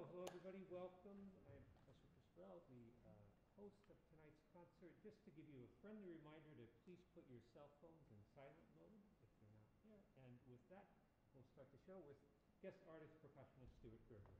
Hello everybody, welcome. I'm Professor Crisbrell, the host of tonight's concert. Just to give you a friendly reminder to please put your cell phones in silent mode if you're not there. And with that, we'll start the show with guest artist percussionist Stuart Gerber.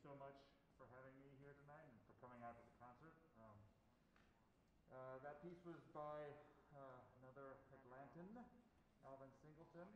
so much for having me here tonight and for coming out to the concert. That piece was by another Atlantan, Alvin Singleton.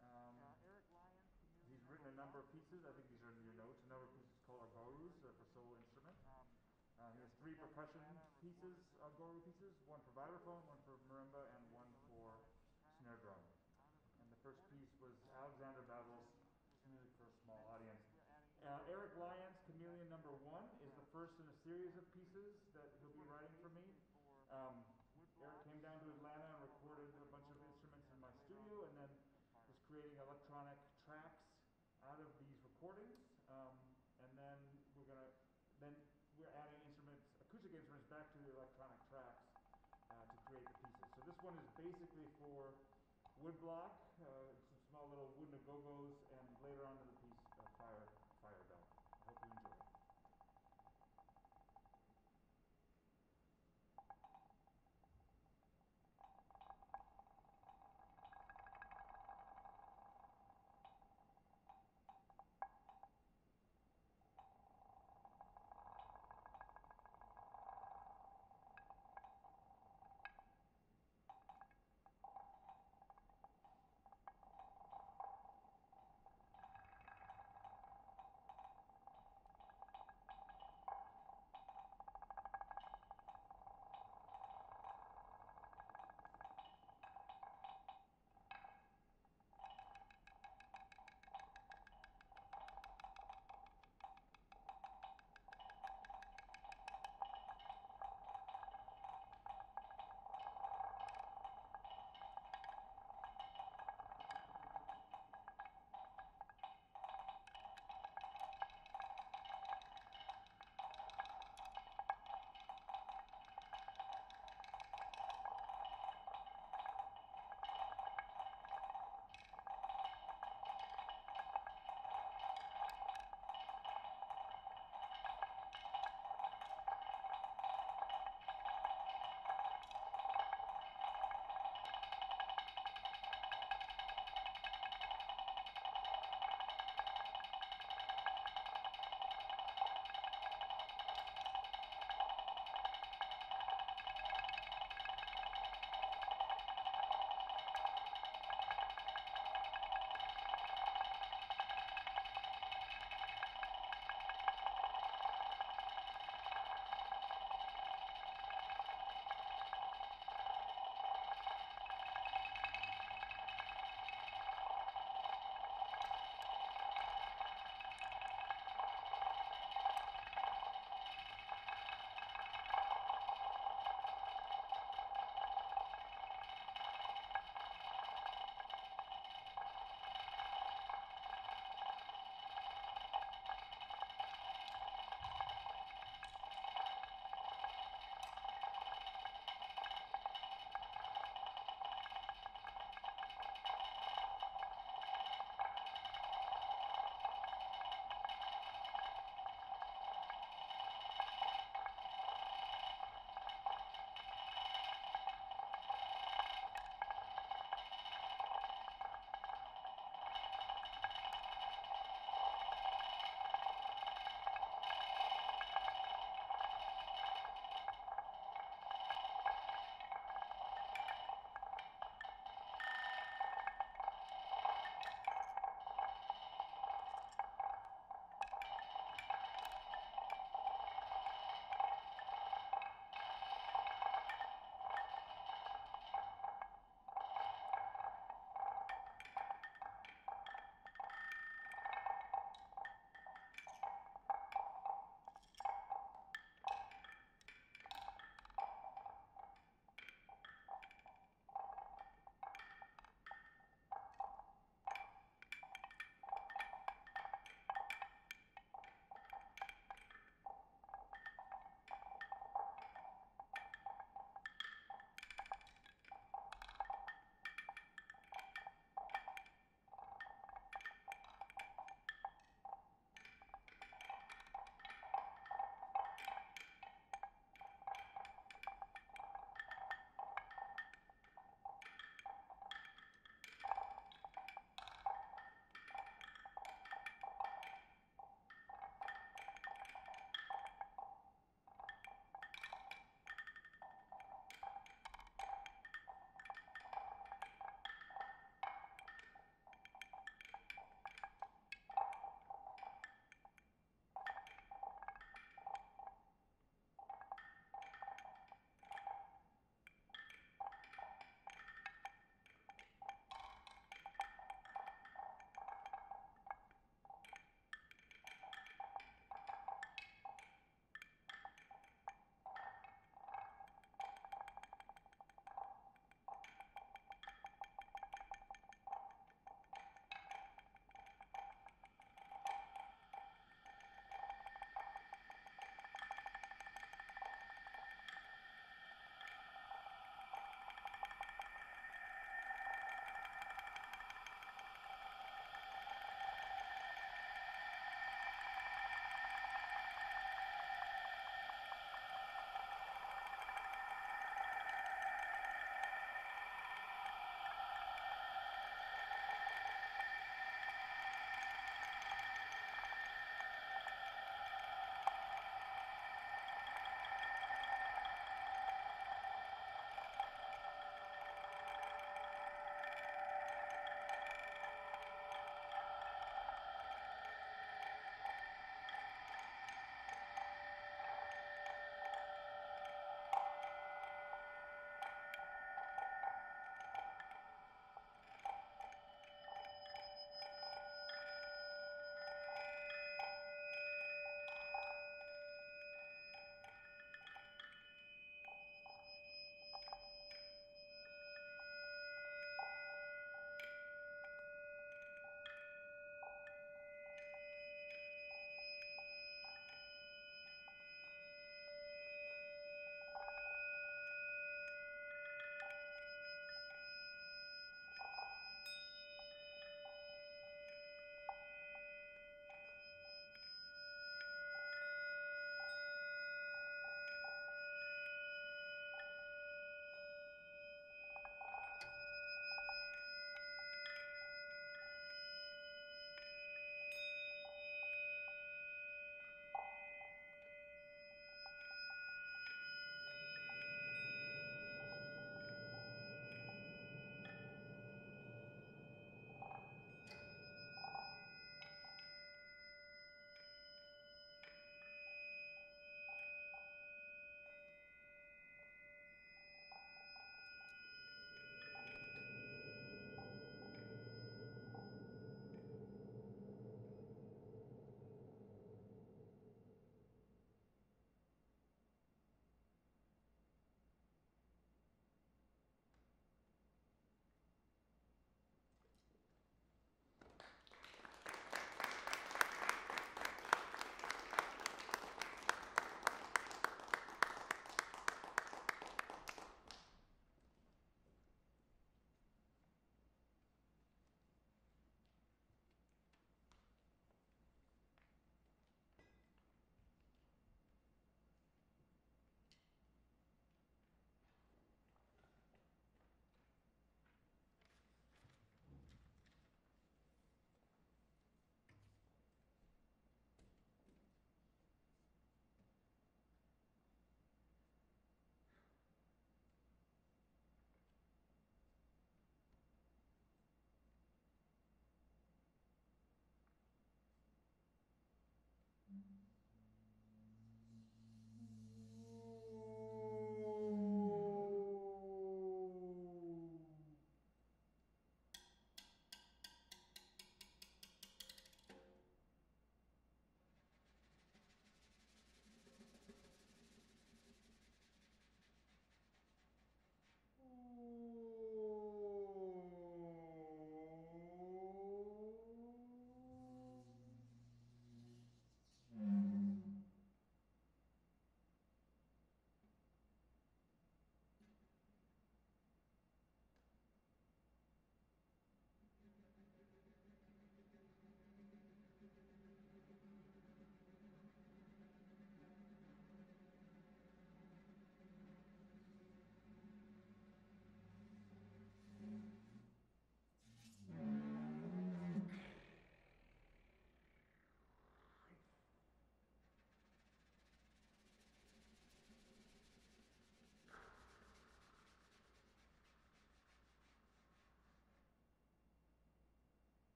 He's written a number of pieces. I think these are in your notes. A number of pieces called agorus for solo instrument. He has 3 percussion pieces, agoru pieces, one for vibraphone, one for marimba, and one for snare drum. And the first piece was Alexander Basil's Music for a Small Audience. Eric Lyons, Chameleon number 1, is the first in a series of pieces that he'll be writing for me. Eric came down to Atlanta and recorded a bunch of instruments in my studio, and then was creating electronic tracks out of these recordings. And then we're adding instruments, acoustic instruments, back to the electronic tracks to create the pieces. So this one is basically for woodblock, some small little wooden agogos, and later on in the piece, fire bell. I hope you enjoy it.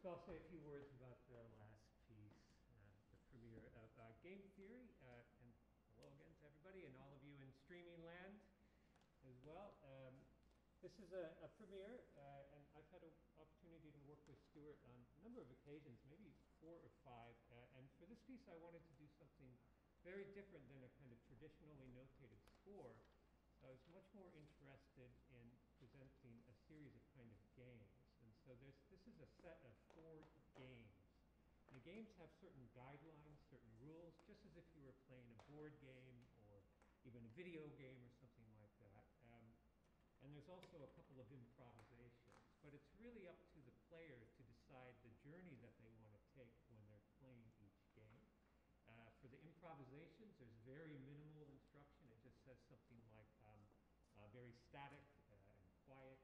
I'll say a few words about the last piece, the premiere of Game Theory. And hello again to everybody and all of you in streaming land as well. This is a premiere, and I've had an opportunity to work with Stuart on a number of occasions, maybe 4 or 5. And for this piece, I wanted to do something very different than a kind of traditionally notated score. So I was much more interested in presenting a series of kind of games. And so this is a set of 4 games. And the games have certain guidelines, certain rules, just as if you were playing a board game or even a video game or something like that. And there's also a couple of improvisations. But it's really up to the player to decide the journey that they want to take when they're playing each game. For the improvisations, there's very minimal instruction. It just says something like very static and quiet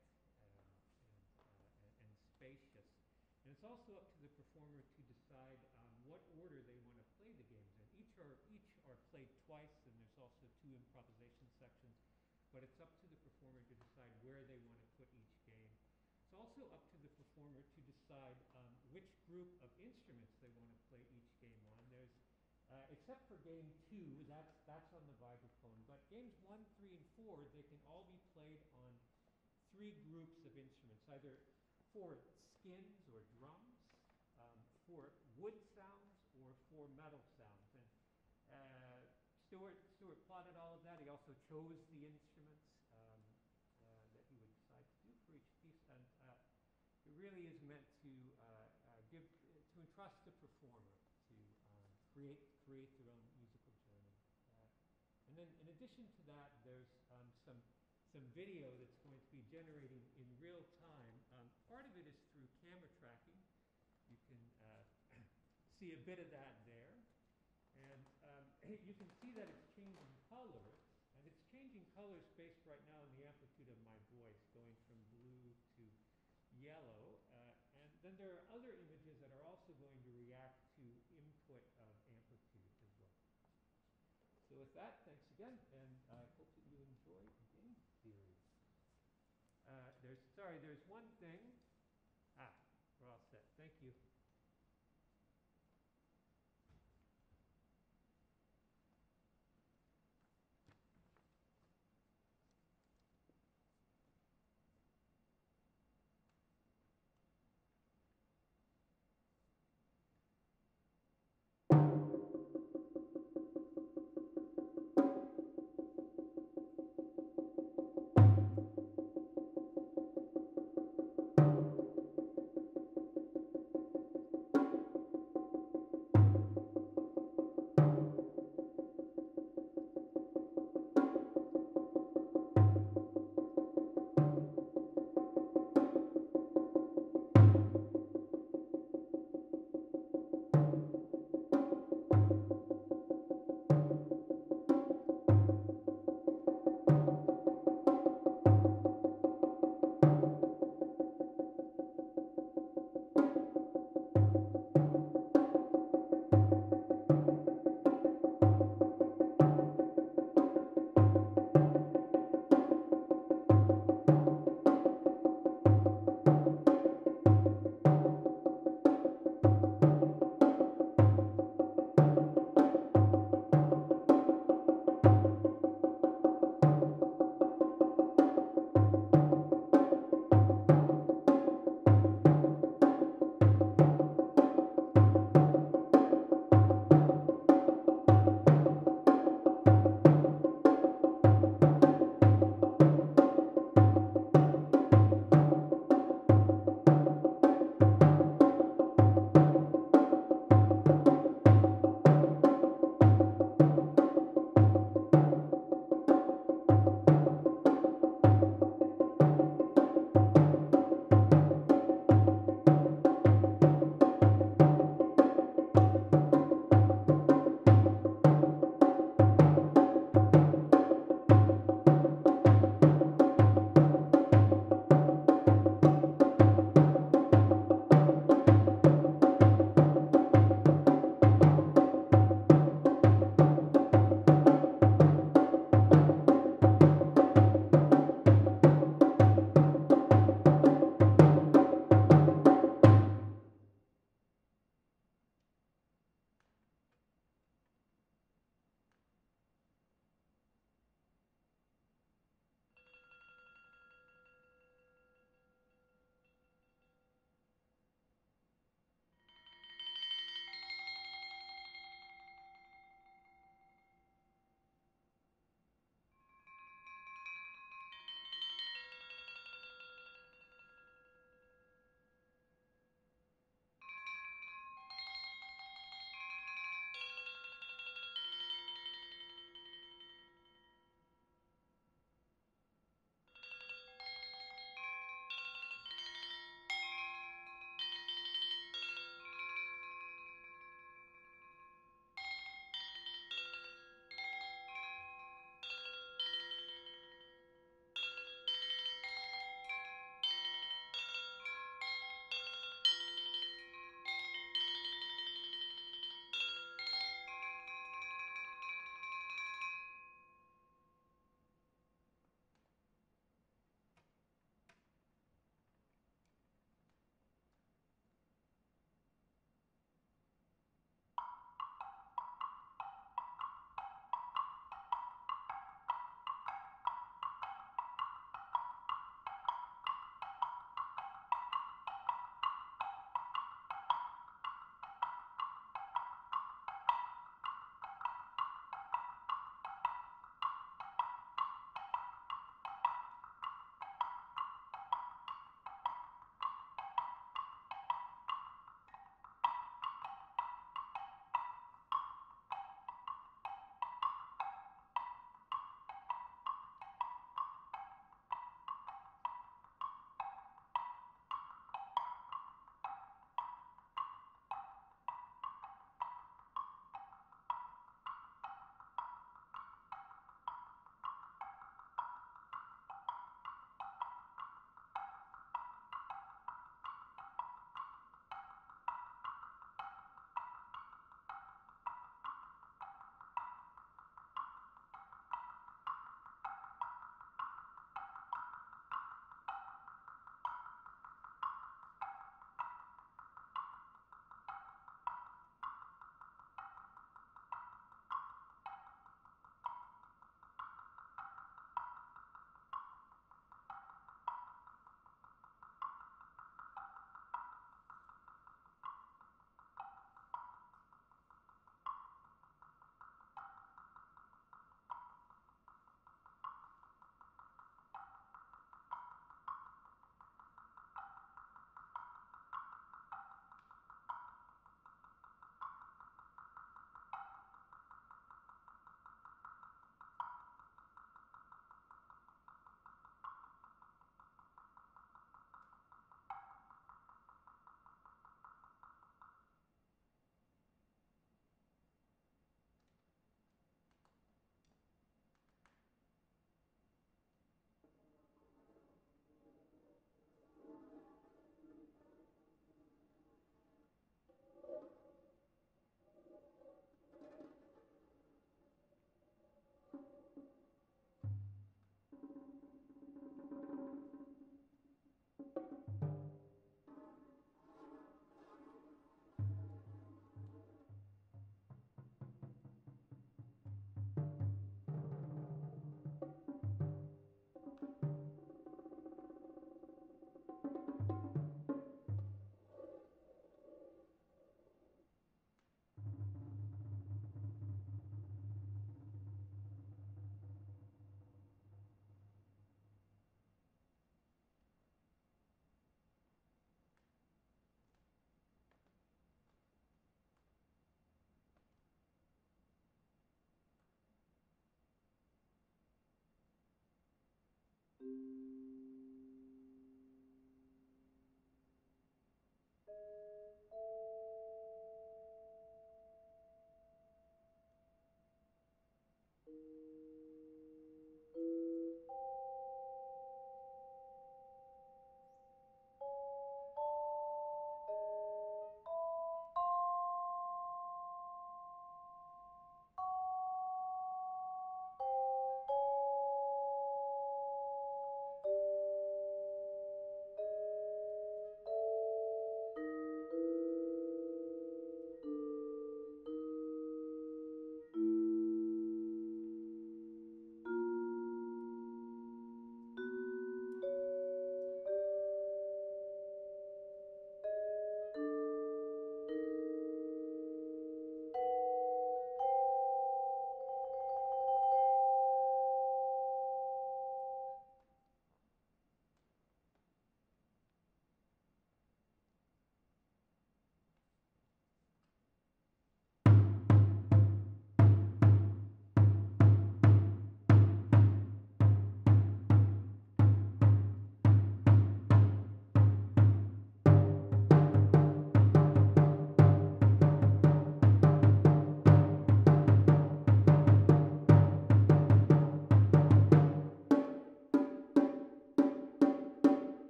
and spacious. And it's also up to the performer to decide what order they want to play the games in. Each are played twice, and there's also 2 improvisation sections. But it's up to the performer to decide where they want to put each game. It's also up to the performer to decide which group of instruments they want to play each game on. There's except for game 2, that's on the vibraphone. But games 1, 3, and 4, they can all be played on 3 groups of instruments, either 4 skins or drums, 4 wood sounds, or 4 metal sounds. And Stuart plotted all of that. He also chose the instruments that he would decide to do for each piece. And it really is meant to entrust the performer to create their own musical journey. And then in addition to that, there's some video that's going to be generating in real time. Part of it is through camera tracking. You can see a bit of that there. And you can see that it's changing colors. And it's changing colors based right now on the amplitude of my voice, going from blue to yellow. And then there are other images that are also going to react to input of amplitude as well. So with that, thanks again, and I hope that you enjoy game theory. There's one thing. We're all set. Thank you.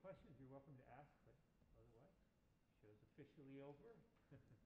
questions, you're welcome to ask, but otherwise, show's officially over.